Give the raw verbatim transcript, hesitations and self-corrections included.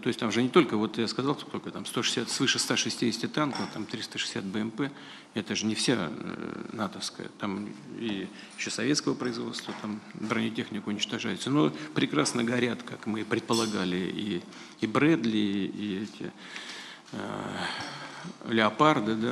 То есть там же не только, вот я сказал, сколько там, сто шестьдесят, свыше ста шестидесяти танков, там триста шестьдесят БМП, это же не вся натовская, там и еще советского производства, там бронетехника уничтожается. Но прекрасно горят, как мы предполагали, и, и Брэдли, и эти э, Леопарды, да.